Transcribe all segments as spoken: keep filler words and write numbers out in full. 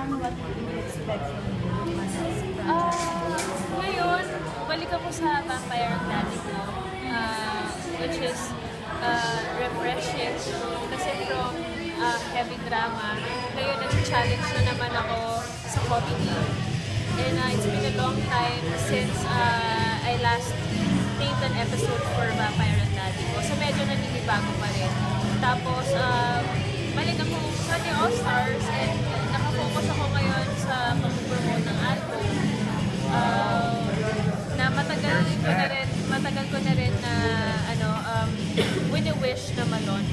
ano, what do you expect from this project? Uh, ngayon, balik ako sa Vampire at Daddy ko, uh, which is uh, refreshing. Kasi from uh, heavy drama, ngayon nag-challenge na naman ako sa comedy. And uh, it's been a long time since uh, I last taped an episode for Vampire at Daddy ko. So medyo naninibago pa rin. Tapos, uh, balik ako sa The All-Stars and nakafocus ako ngayon sa pag-promote ng album. Uh, na matagal ko na rin, matagal ko na rin na ano, um, wini-wish na ma-launch.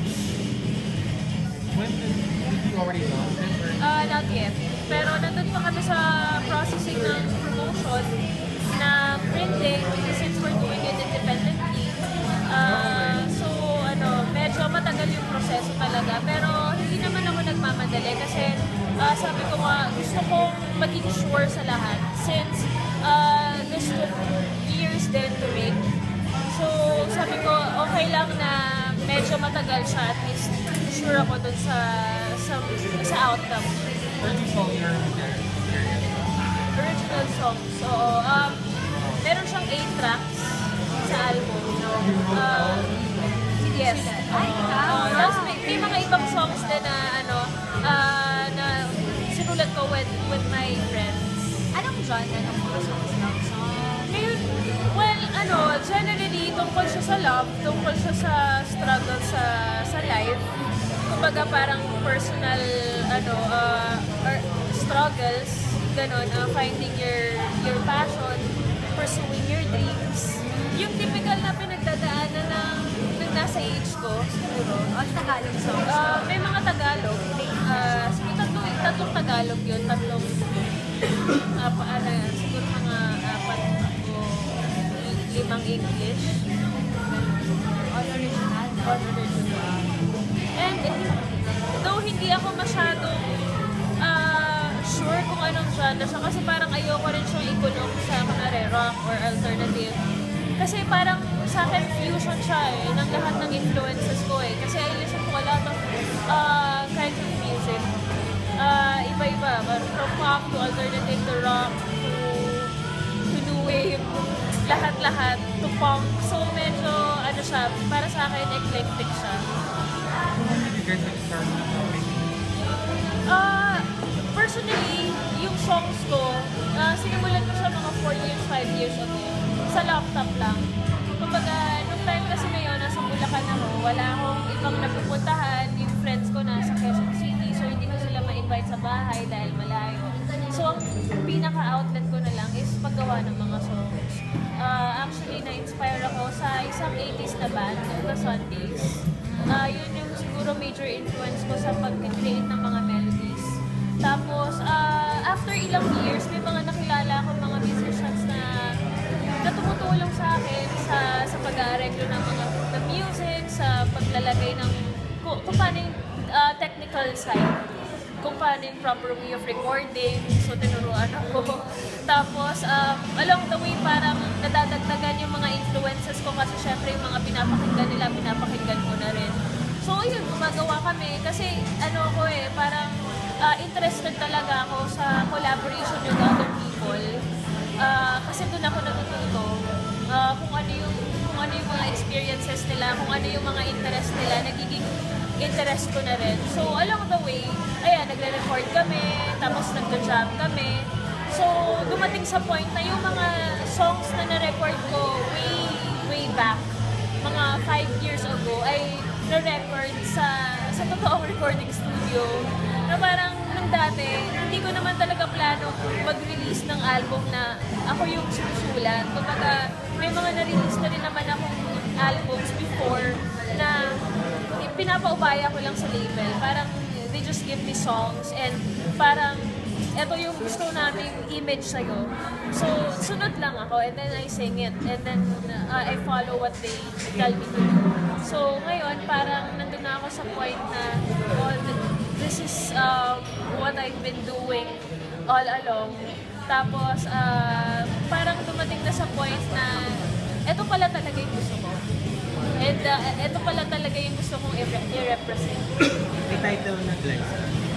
When did, did you already launch it? Or? Uh, not yet. Pero nandun pa kami sa processing ng promotion na printing since we're doing it independently. Uh, so, ano, medyo matagal yung proseso talaga. Pero hindi naman ako nagmamadali kasi uh, sabi ko nga, gusto kong maging sure sa lahat since uh, this took years din to make. So, sabi ko, okay lang na medyo matagal siya, at least sure ako dun sa sa, sa outcome. Where do you saw your Original songs. So, um, meron siyang eight tracks sa album. Uh, yes. Uh, tapos may, may mga ibang songs din na ano, uh, na sinulat ko with, with my friends. Anong genre ng mga songs ng song? Ngayon, well, ano, generally, tungkol siya sa love, tungkol siya sa struggle sa sa life. Kumbaga parang personal, ano, uh, or struggles, ganon, uh, finding your your passion, pursuing your dreams. Yung typical na pinagdadaanan ng, ng nasa age ko, siguro. O, Tagalog songs? Uh, may mga Tagalog. Uh, siguro tatlong, tatlong Tagalog yun, tatlong, uh, paano yan, siguro mga apat o limang English. All original? All original. And though hindi ako masyadong uh, sure kung anong genre siya, kasi parang ayoko rin siyang ikulong sa kunwari rock or alternative. Kasi parang sa akin fusion siya eh, ng lahat ng influences ko eh. Kasi I listen to a lot of uh, kinds of music. Uh, iba-iba, from pop to alternative to rock to, to new wave, lahat-lahat to punk. So medyo ano siya, para sa akin eclectic siya. When did you guys like start making? Uh, personally, yung songs ko, uh, sinimulan ko siya mga four years, five years ago. Sa laptop lang. Kumbaga, nung time kasi na yun, nasa Bulacan ako, wala akong ibang napupuntahan. Yung friends ko nasa Quezon City, so hindi ko sila ma-invite sa bahay dahil malayo. So, ang pinaka-outlet ko na lang is paggawa ng mga songs. Uh, actually, na-inspire ako sa isang eighties na band, The Sundays. Uh, yun yung siguro major influence ko sa pag-create ng mga melodies. Tapos, uh, after ilang years, may mga nakilala akong mga musicians na na tumutulong sa akin sa sa pag-aareglo ng mga the music, sa paglalagay ng kung, kung paano yung uh, technical side, kung paano yung proper way of recording, so tinuruan ako. Tapos, um, along the way, parang nadadagdagan yung mga influences ko kasi syempre yung mga pinapakinggan nila, pinapakinggan ko na rin. So, yun, gumagawa kami kasi ano ko eh, parang uh, interested talaga ako sa collaboration with other people. Uh, kasi doon ako natututo uh, kung ano yung kung ano yung mga experiences nila, kung ano yung mga interest nila, nagiging interest ko na rin. So along the way, ayan, nagre-record kami, tapos nagja-jam kami. So dumating sa point na yung mga songs na na-record ko way way back, mga five years ago, ay na-record sa sa totoong recording studio. Na parang nung dati, hindi ko naman talaga plano mag-release ng album na ako yung susulat. Kumbaga, may mga na-release na rin naman akong albums before na pinapaubaya ko lang sa label. Parang they just give me songs and parang eto yung gusto namin image sa'yo. So, sunod lang ako and then I sing it and then uh, I follow what they tell me to do. So, ngayon, parang nandun na ako sa point na all the this is uh, what I've been doing all along. Tapos, uh, parang dumating na sa point na eto pala talaga yung gusto ko. And uh, eto pala talaga yung gusto kong i-represent. May title na Glaiza. Ah,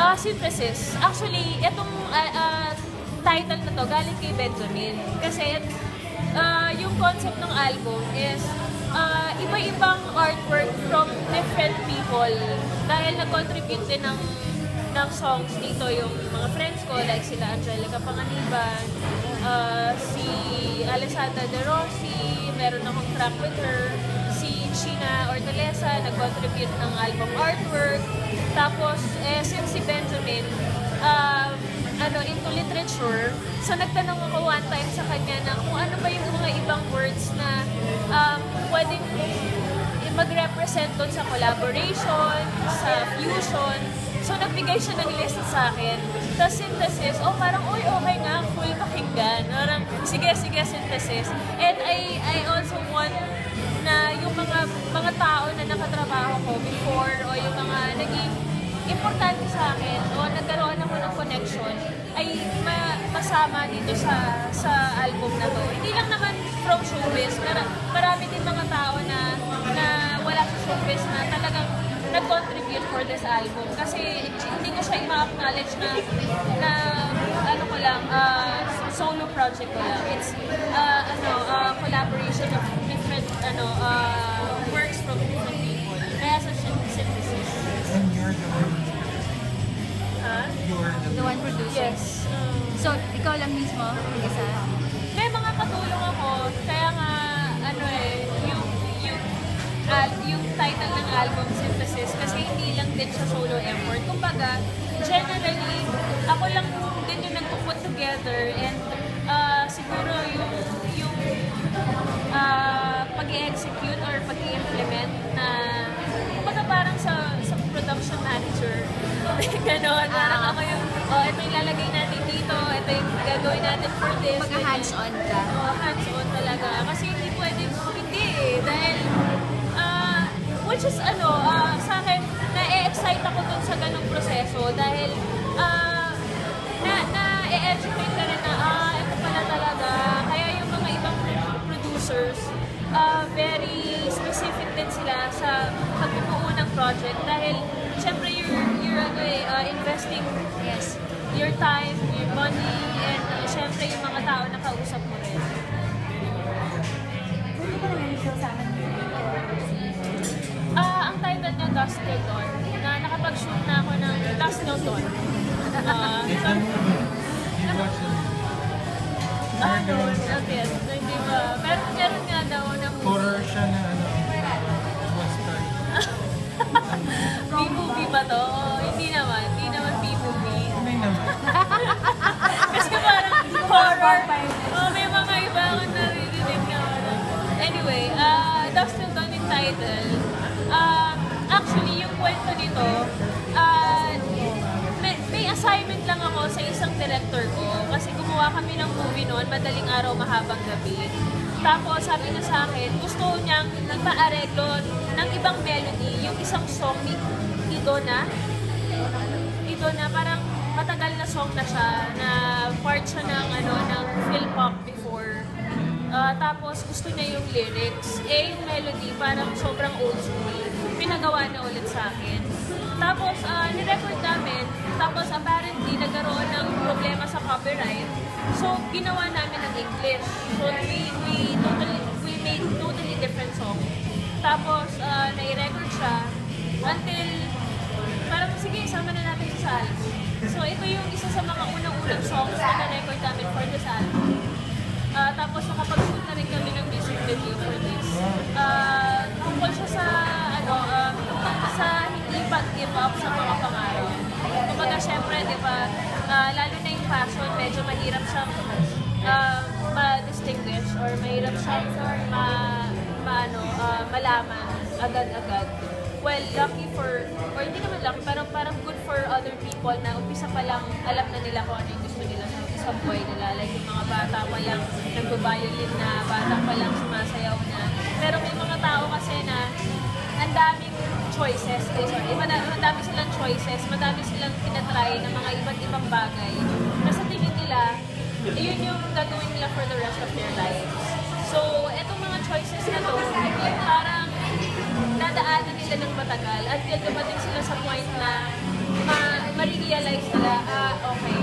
Ah, synthesis. Actually, itong ah, ah, title na to galing kay Benjamin. Kasi ah, yung concept ng album is ah, iba-ibang artwork from different people. Dahil nag-contribute din ng, ng songs dito yung mga friends ko, like sila Angelica Panganiban, ah, si Alessandra De Rossi, meron akong track with her, si Sheena Ortalesa, nag-contribute ng album artwork. Tapos, eh, since si Benjamin, um, ano, into literature, so nagtanong ako one time sa kanya na kung ano ba yung mga ibang words na um, pwedeng mag-represent doon sa collaboration, sa fusion. So, nagbigay siya ng list sa akin. Tapos, synthesis, oh, parang, uy, okay nga, cool pakinggan. Parang, sige, sige, synthesis. And I, I also want na yung mga mga tao na nakatrabaho ko before o yung mga naging importante sa akin o nagkaroon ako ng connection ay ma masama dito sa sa album na to. Hindi lang naman from showbiz, pero marami din mga tao na na wala sa showbiz na talagang nag-contribute for this album. Kasi hindi ko siya i-acknowledge na na ano ko lang, uh, solo project ko lang. It's uh, ano, uh, collaboration of different ano uh, works from different people. Kaya sa synthesis. And you're the one. Huh? You're the, The one producer. Yes. Um, So, ikaw lang mismo, isa. may mga katulong ako, kaya nga, ano eh, yung, yung, al yung title ng album, Synthesis, kasi hindi lang din siya solo effort. Kumbaga, generally, ako lang din yung nagpuput together and uh, siguro yung, yung uh, pag-i-execute or pag-i-implement na, kumbaga parang sa, sa production manager. Ganon, parang ako yung, oh, ito yung lalagay natin dito, ito yung gagawin natin for this. Pagka hands-on ka. Oo, hands-on talaga. Kasi hindi pwede, hindi eh. Dahil, ah, which is ano, ah, sa akin, na-e-excite ako dun sa ganong proseso. Dahil, ah, na, na-e-educate ka rin na, ah, ito pala talaga. Kaya yung mga ibang producers, ah, very specific din sila sa pagbubuo ng project. Dahil, syempre, you're, you're ano eh, uh, investing Yes. your time, your money, and uh, syempre yung mga tao na kausap mo rin. Pwede ka naman ikaw sa akin. Ah, ang title niya, Dusk Till Dawn, na nakapag-shoot na ako ng Dusk Till Dawn. Ah, it's so, a movie. You watch the movie. ah, no, not yet. Hindi ba? Pero meron nga daw na Horror siya na ano. Western. B-movie ba to? Oh, hindi naman. Hindi naman B-movie. Hindi naman. Kasi parang horror. Oh, may mga iba akong naririnig na ano. Anyway, uh, Dusk Till Dawn yung title. Uh, actually, yung kwento nito, uh, may, may assignment lang ako sa isang director ko. Kasi gumawa kami ng movie noon, madaling araw, mahabang gabi. Tapos sabi niya sa akin, gusto niyang ipa-areglo ng ibang melody, yung isang song ni Idona. Idona, parang matagal na song na siya, na part siya ng, ano, ng Phil Pop before. Uh, tapos gusto niya yung lyrics. Eh, yung melody, parang sobrang old school. Pinagawa na ulit sa akin. Tapos, uh, nirecord namin. Tapos, apparently, nagkaroon ng problema sa copyright. So, ginawa namin ng English. So, we, we, totally, we made totally different song. Tapos, uh, nai-record siya. Until, parang, sige, isama na natin sa album. So, ito yung isa sa mga unang-unang songs na na-record namin for this album. Uh, tapos, nakapag-shoot na rin kami ng music video for this. Uh, tungkol siya sa, ano, uh, sa hindi pag-give up sa mga pangarap. Kumbaga, syempre, di ba, uh, lalo na yung passion, medyo mahirap siyang uh, ma-distinguish or mahirap siyang ma, ma, ano, uh, malaman agad-agad. Well, lucky for, or hindi naman lucky, parang, parang good for other people na umpisa pa lang alam na nila kung ano yung gusto nila sa, sa buhay nila. Like yung mga bata pa lang nagbabiolin na, bata pa lang sumasayaw na. Pero may mga tao kasi na ang daming choices. Eh, sorry, madami silang choices, madami silang tinatry ng mga iba't ibang bagay. Na sa tingin nila, yun yung gagawin nila for the rest of their lives. So, etong mga choices na to, yung parang dadaanan nila ng matagal until dumating sila sa point na ma- ma-realize na-realize nila, ah, okay,